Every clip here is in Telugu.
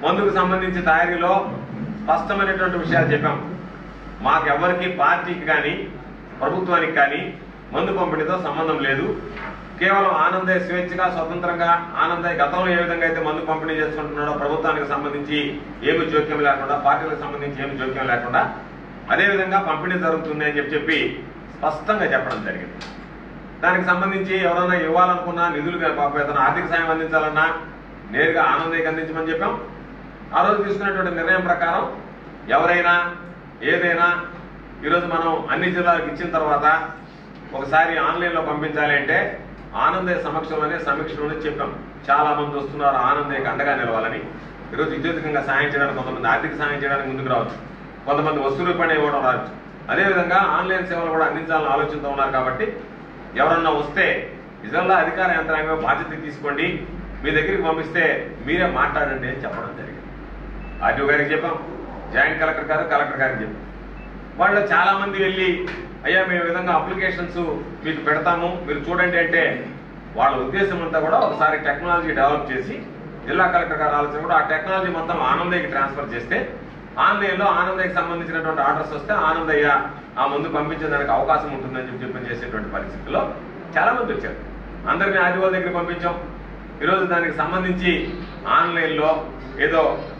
మందుకు సంబంధించి తయారీలో స్పష్టమైనటువంటి విషయాలు చెప్పాం. మాకెవరికి పార్టీకి కానీ ప్రభుత్వానికి కానీ మందు పంపిణీతో సంబంధం లేదు. కేవలం ఆనందయ్య స్వేచ్ఛగా స్వతంత్రంగా ఆనందయ్య గతంలో ఏ విధంగా అయితే మందు పంపిణీ చేసుకుంటున్నాడో ప్రభుత్వానికి సంబంధించి ఏమి జోక్యం లేకుండా, పార్టీలకు సంబంధించి ఏమి జోక్యం లేకుండా అదేవిధంగా పంపిణీ జరుగుతుంది అని చెప్పి స్పష్టంగా చెప్పడం జరిగింది. దానికి సంబంధించి ఎవరైనా ఇవ్వాలనుకున్నా నిధులు ఏదైనా ఆర్థిక సాయం అందించాలన్నా నేరుగా ఆనందయ్యకి అందించమని చెప్పాం. ఆ రోజు తీసుకున్నటువంటి నిర్ణయం ప్రకారం ఎవరైనా ఏదైనా ఈరోజు మనం అన్ని జిల్లాలకు ఇచ్చిన తర్వాత ఒకసారి ఆన్లైన్లో పంపించాలి అంటే ఆనందయ్య సమక్షంలోనే సమీక్షలోనే చెప్పాం. చాలా మంది వస్తున్నారు ఆనందయ్యకి అండగా నిలవాలని. ఈరోజు విద్యుత్కంగా సాయం చేయడానికి కొంతమంది ఆర్థిక సాయం చేయడానికి ముందుకు రావచ్చు, కొంతమంది వస్తువులు పని ఇవ్వడం రావచ్చు. అదేవిధంగా ఆన్లైన్ సేవలు కూడా అందించాలని ఆలోచనతో ఉన్నారు. కాబట్టి ఎవరన్నా వస్తే నిజంగా అధికార యంత్రాంగం బాధ్యత తీసుకోండి, మీ దగ్గరికి పంపిస్తే మీరే మాట్లాడండి అని చెప్పడం జరిగింది. ఆర్టీఓ గారికి చెప్పాం, జాయింట్ కలెక్టర్ గారికి చెప్పాం. వాళ్ళు చాలా మంది వెళ్ళి అయ్యా మేము విధంగా అప్లికేషన్స్ మీకు పెడతాము మీరు చూడండి అంటే వాళ్ళ ఉద్దేశం అంతా కూడా ఒకసారి టెక్నాలజీ డెవలప్ చేసి జిల్లా కలెక్టర్ గారు ఆలోచన కూడా ఆ టెక్నాలజీ మొత్తం ఆనందయ్యకి ట్రాన్స్ఫర్ చేస్తే ఆన్లైన్లో ఆనందయ్యకి సంబంధించినటువంటి ఆర్డర్స్ వస్తే ఆనందయ్య ఆ ముందు పంపించేదానికి అవకాశం ఉంటుందని చెప్పి చేసేటువంటి పరిస్థితుల్లో చాలా మంది వచ్చారు. అందరినీ ఆర్టీఓ దగ్గర పంపించాం. ఈరోజు దానికి సంబంధించి ఆన్లైన్లో ఏదో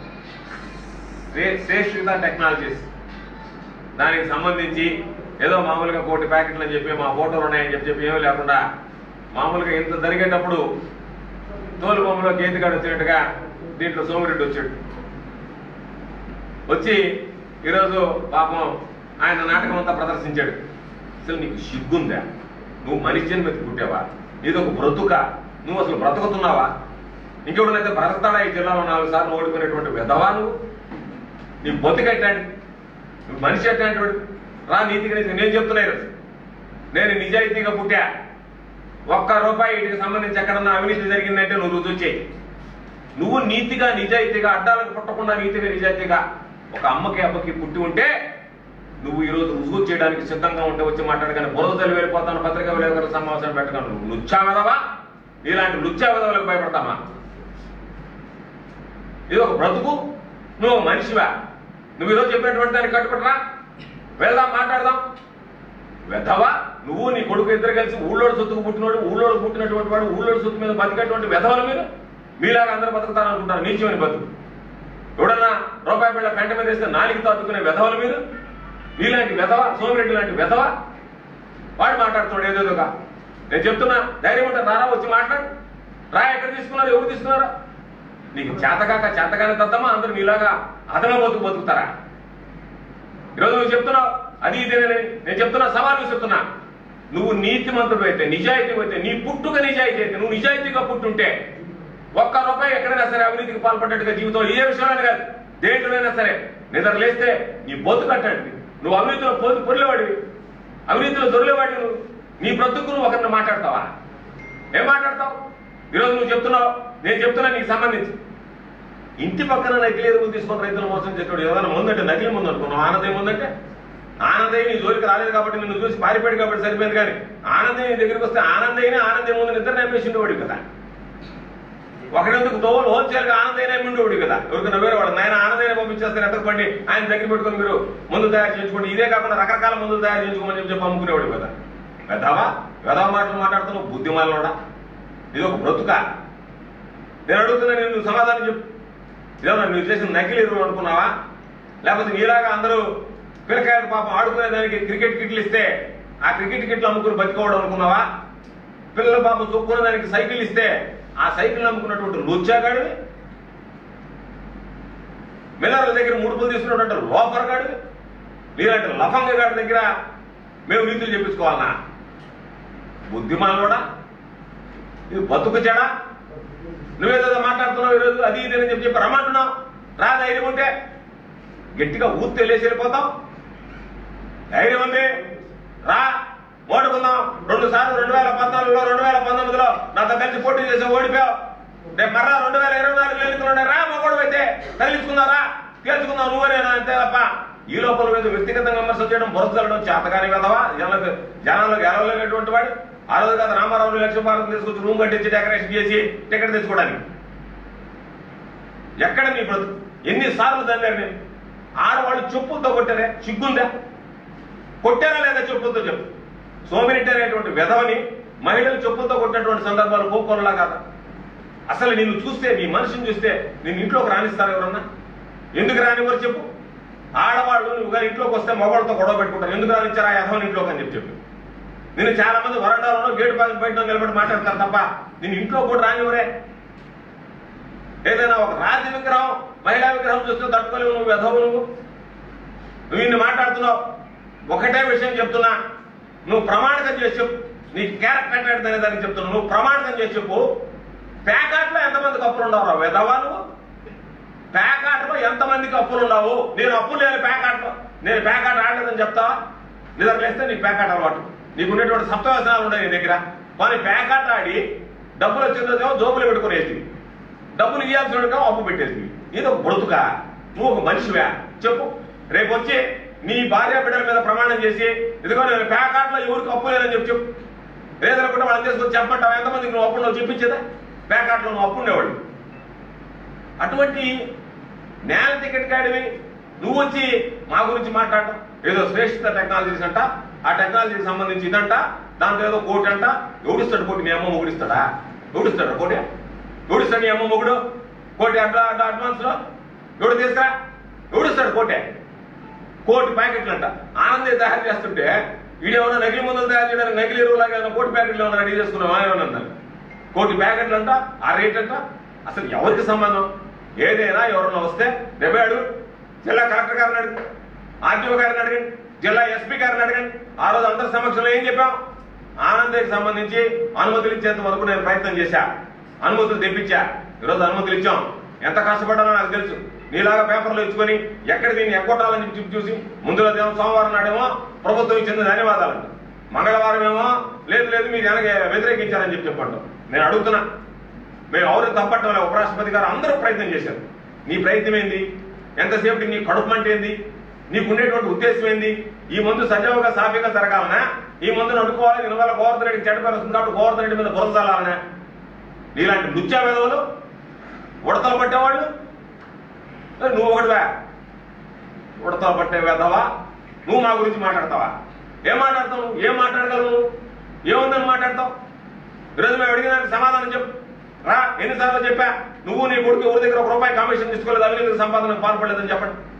శ్రేష్ఠ టెక్నాలజీస్ దానికి సంబంధించి ఏదో మామూలుగా 1 కోటి ప్యాకెట్లు అని చెప్పి మా ఫోటోలు ఉన్నాయని చెప్పి ఏమీ లేకుండా మామూలుగా ఇంత జరిగేటప్పుడు తోలు బొమ్మలో కేతిగాడు వచ్చినట్టుగా దీంట్లో సోమిరెడ్డి వచ్చాడు. వచ్చి ఈరోజు పాపం ఆయన నాటకం అంతా ప్రదర్శించాడు. అసలు నీకు సిగ్గుందా? నువ్వు మనిషి జన్మతి పుట్టావా? నీదొక బ్రతుక? నువ్వు అసలు బ్రతుకుతున్నావా? ఇంకెవడనైతే బ్రతకతాడా ఈ జిల్లాలో 4 సార్లు ఓడిపోయినటువంటి విధవా నువ్వు? నీ బతుకెట్టాంటి? నువ్వు మనిషి ఎట్లాంటి రా నీతిగా నేను చెప్తున్నాను. నేను నిజాయితీగా పుట్టా. 1 రూపాయి వీటికి సంబంధించి ఎక్కడన్నా అవినీతి జరిగిందంటే నువ్వు రుజువు చేయి. నువ్వు నీతిగా నిజాయితీగా అడ్డాలకు పుట్టకుండా నీతిగా నిజాయితీగా ఒక అమ్మకి అబ్బకి పుట్టి ఉంటే నువ్వు ఈరోజు రుజువు చేయడానికి సిద్ధంగా ఉంటే వచ్చి మాట్లాడగానే బురదలు వెళ్ళిపోతాను పత్రికా విలేకరుల సమావేశం పెట్టగాను నువ్వు లుచ్చా వెదవా? ఇలాంటి లుచ్చా వెదవలకు భయపడతామా? ఇది ఒక బ్రతుకు? నువ్వు మనిషివా? నువ్వు ఈరోజు చెప్పినటువంటి దానికి కట్టుబడరా? వెళ్దాం మాట్లాడదాం. వెధవా నువ్వు నీ కొడుకు ఇద్దరు కలిసి ఊళ్ళోడు సొత్తుకు పుట్టినోడు, ఊళ్ళోడు పుట్టినటువంటి వాడు ఊళ్ళోడు సొత్తు మీద బతికేటువంటి వెధవల మీద మీలాగా అందరూ బతుకుతారనుకుంటారు. నీచమని బతుకు. ఎవడన్నా రూపాయి బిళ్ళ పెంట మీద వేస్తే 4తో అతుక్కునే వెధవల మీద నీలాంటి వెధవ సోమిరెడ్డి లాంటి వెధవ వాడు మాట్లాడుతున్నాడు ఏదేదోగా. నేను చెప్తున్నా ధైర్యం ఉంటే రారా వచ్చి మాట్లాడు. రా ఎక్కడ తీసుకున్నారు, ఎవరు తీసుకున్నారా? నీకు చేతగానే తద్దమ్మా అందరూ నీలాగా అదన బతుకుతారా? ఈరోజు నువ్వు చెప్తున్నావు అది ఇదేనని నేను చెప్తున్నా, సవాల్ చెప్తున్నా. నువ్వు నీతిమంతుడు అయితే నిజాయితీ అయితే నీ పుట్టుక నిజాయితీ అయితే నువ్వు నిజాయితీగా పుట్టుంటే 1 రూపాయి ఎక్కడైనా సరే అవినీతికి పాల్పడ్డట్టుగా జీవితంలో ఏ విషయంలో కాదు దేంట్లోనైనా సరే నిద్ర లేస్తే నీ బొత్తు కట్టండి. నువ్వు అవినీతిలో పొరిలేవాడివి, అవినీతిలో దొరిలేవాడివి. నువ్వు నీ బ్రతుకు నువ్వు ఒకరిని మాట్లాడతావా? ఏం మాట్లాడతావు? ఈరోజు నువ్వు చెప్తున్నావు, నేను చెప్తున్నా నీకు సంబంధించి ఇంటి పక్కన నకిలీ ఎరువులు తీసుకుని రైతులు మోసం చేస్తాడు. ఏదైనా ముందంటే నకిలీ ముందు అనుకున్నావు. ఆనందయ్య ముందంటే ఆనందయ్య నీ జోలికి రాలేదు కాబట్టి నిన్ను చూసి పారిపోయాడు కాబట్టి సరిపోయింది. కానీ ఆనందయ్య నీ దగ్గరికి వస్తే ఆనందయ్యనే ఆనందయ్య ముందు నిద్ర నమ్మేసిండేవాడు కదా. ఒకడెందుకు దోవలు హోల్సేల్గా ఆనందయ్య నమ్మిండేవాడు కదా. ఎవరికైనా వేరే వాడు నాయన ఆనందయ్య పంపించేస్తారు ఎత్తకపోండి ఆయన దగ్గర పెట్టుకుని మీరు ముందు తయారు చేయించుకోండి. ఇదే కాకుండా రకరకాల మందులు తయారు చేయించుకోమని చెప్పి అమ్ముకునేవాడు కదా. వెధవ మాటలు మాట్లాడుతున్నావు బుద్ధిమాలలోడా? ఇది ఒక బ్రతుక? నేను అడుగుతున్నా, నేను సమాధానం చెప్పు. ఇదేమన్నా నువ్వు చేసిన నకిలీ ఎరువులు అనుకున్నావా? లేకపోతే నీలాగా అందరూ పిల్లకాయలు పాపం ఆడుకునేదానికి క్రికెట్ కిట్లు ఇస్తే ఆ క్రికెట్ కిట్లు అమ్ముకుని బతికోవడం అనుకున్నావా? పిల్లల పాపం చొప్పుకునేదానికి సైకిల్ ఇస్తే ఆ సైకిల్ అమ్ముకున్నటువంటి లుచ్చాగాడివి, మిల్లర్ల దగ్గర ముడుపులు తీసుకున్నటువంటి లోఫర్ గాడివి, నీలాంటి లఫంగ గాడి దగ్గర మేము నీతులు చెప్పించుకోవాలన్నా? బుద్ధిమానోడా? ఇది బతుకు చెడా? నువ్వేదో మాట్లాడుతున్నావు ఈరోజు అది ఇదేనని చెప్పి రమ్మంటున్నావు. రా ధైర్యం ఉంటే గట్టిగా ఊత్తి వెళ్ళేసి వెళ్ళిపోతాం. ధైర్యం ఉంది రా ఓడుకుందాం. 2 సార్లు 2014లో 2019లో నాతో కలిసి పోటీ చేసి ఓడిపోయావు. రేపు మర్రా 2024 ఎన్నికలు రా మగోడు అయితే తగిలించుకుందారా తేల్చుకుందాం నువ్వేనా అంతే తప్ప ఈ లోపల మీద వ్యక్తిగతంగా విమర్శ చేయడం బురదలడం చేతగాని కదవా? జనాలకు ఎలవలేనటువంటి వాడు. ఆ రోజు కదా రామారావు 1,00,000 రూపాయలు తీసుకొచ్చి రూమ్ కట్టించి డెకరేషన్ చేసి టికెట్ తెచ్చుకోవడానికి ఎక్కడ నీ బ్రతుకు? ఎన్నిసార్లు దన్నారు నేను? ఆడవాళ్ళు చెప్పులతో కొట్టారే, సిగ్గుందా? కొట్టారా లేదా చెప్పులతో చెప్పు. సోమిరెడ్డి అనేటువంటి వెధవని మహిళలు చెప్పులతో కొట్టినటువంటి సందర్భాలు కోకొనలా కాదా? అసలు నిన్ను చూస్తే, నీ మనిషిని చూస్తే నేను ఇంట్లోకి రాణిస్తాను ఎవరన్నా? ఎందుకు రానివ్వరు చెప్పు? ఆడవాళ్ళు నువ్వు గారి ఇంట్లోకి వస్తే మగవాళ్ళతో గొడవ పెట్టుకుంటారు. ఎందుకు రానిచ్చారా యథవని ఇంట్లోకి అని చెప్పి నేను చాలా మంది వరండాలో గేటు బయట నిలబడి మాట్లాడతారు తప్ప నేను ఇంట్లో కూడా రానివ్వరే. ఏదైనా ఒక రాతి విగ్రహం, మహిళా విగ్రహం చూస్తే తట్టుకోలేవు నువ్వు, యథవు నువ్వు ఇన్ని మాట్లాడుతున్నావు. ఒకటే విషయం చెప్తున్నా, నువ్వు ప్రమాణికం చేసి చెప్పు. నీ క్యారెక్టర్ అనే దానికి చెప్తున్నావు, నువ్వు ప్రమాణికం చేసి చెప్పు. ప్యాకాట్లో ఎంతమందికి అప్పులు ఉండవు వెధవా నువ్వు? ప్యాకాట్లో ఎంతమందికి అప్పులు ఉండవు? నేను అప్పులు లేని ప్యాకాట్లో, నేను ప్యాకాట్ ఆడలేదని చెప్తావా? నిద్ర లేస్తే నీకు ప్యాకాట్ అలవాటు, నీకు ఉండేటువంటి సప్తవ్యసనాలు ఉన్నాయి నీ దగ్గర. కానీ ప్యాకాట్ ఆడి డబ్బులు వచ్చిందేమో జోబులు పెట్టుకునేది, డబ్బులు ఇవ్వాల్సిన అప్పు పెట్టేది. ఇది ఒక బ్రతుకా? నువ్వు ఒక మనిషివా చెప్పు? రేపు వచ్చి నీ భార్య బిడ్డల మీద ప్రమాణం చేసి ఇదిగో నేను ప్యాకాట్లో ఎవరికి అప్పు లేదని చెప్పు. లేదనుకుంటే వాళ్ళని చేసుకొని చెప్పమంటావు? ఎంతమందికి నువ్వు అప్పుడు నువ్వు చెప్పించేదా? ప్యాకాట్లో నువ్వు అప్పు ఉండేవాళ్ళు. అటువంటి నేల టికెట్ కాడివి నువ్వు వచ్చి మా గురించి మాట్లాడటం, ఏదో శ్రేష్ఠ టెక్నాలజీస్ అంట, ఆ టెక్నాలజీకి సంబంధించి ఇదంట, దాంట్లో ఏదో కోటి అంట. ఎవడిస్తాడు కోటి? నీ అమ్మ మొగుడిస్తాడా? ఎవడిస్తాడు కోటి? ఎవడిస్తాడు నీ అమ్మ మొగుడు కోటి? అడ్వాన్స్ లో ఎవడు తీసుకురా? ఎవడిస్తాడు కోటే? కోటి ప్యాకెట్లు అంట. ఆనందే తయారు చేస్తుంటే వీడేమన్నా నకిలీ మందులు తయారు చేయడానికి నకిలీ ఎరువులాగా కోటి ప్యాకెట్లు ఏమన్నా రెడీ చేసుకున్నావా? ఏమన్నా కోటి ప్యాకెట్లు అంట, ఆ రేట్ అంట. అసలు ఎవరికి సంబంధం? ఏదైనా ఎవరన్నా వస్తే రేపాడు జిల్లా కలెక్టర్ గారిని అడగండి, ఆర్టీఓ గారిని అడగండి, జిల్లా ఎస్పీ గారిని అడగండి. ఆ రోజు అందరి సమక్షంలో ఏం చెప్పాం? ఆనందకి సంబంధించి అనుమతులు ఇచ్చేంత వరకు నేను ప్రయత్నం చేశా, అనుమతులు తెప్పించా. ఈరోజు అనుమతులు ఇచ్చాం. ఎంత కష్టపడ్డానో నాకు తెలుసు. నీలాగా పేపర్లు ఇచ్చుకొని ఎక్కడ దీన్ని ఎగ్గొట్టాలని చెప్పి చూసి ముందులో సోమవారం నాడేమో ప్రభుత్వం ఇచ్చింది ధన్యవాదాలంట, మంగళవారం ఏమో లేదు లేదు మీరు వెనక వ్యతిరేకించారని చెప్పంటాం. నేను అడుగుతున్నా, మేము ఎవరు తప్పట్టం, ఉపరాష్ట్రపతి గారు అందరూ ప్రయత్నం చేశారు. నీ ప్రయత్నం ఏంది? ఎంతసేపటికి నీ కడుపు మంట ఏంది? నీకుండేటువంటి ఉద్దేశం ఏంది? ఈ మందు సజావుగా సాఫీగా జరగాలనా? ఈ మందును అడ్డుకోవాలి, దీనివల్ల గోవర్ధన్ రెడ్డికి చెడ్డ పేరు వస్తుంది కాబట్టి గోవర్ధన్ రెడ్డి మీద బురద చల్లాలనా? నీలాంటి నృత్య వేదవులు, ఉడతలు పట్టేవాళ్ళు నువ్వు ఒకటివా? ఉడతలు పట్టే వేదవా నువ్వు మా గురించి మాట్లాడతావా? ఏం మాట్లాడతావు? ఏం మాట్లాడగలవు? ఏముందని మాట్లాడతావు? ఈరోజు మేము అడిగిన సమాధానం చెప్పు రా. ఎన్నిసార్లు చెప్పా? నువ్వు నీ కొడుకు ఎవరి దగ్గర ₹1 కమిషన్ తీసుకోలేదు, అవినీతి సంపాదనకు పాల్పడలేదని చెప్పండి.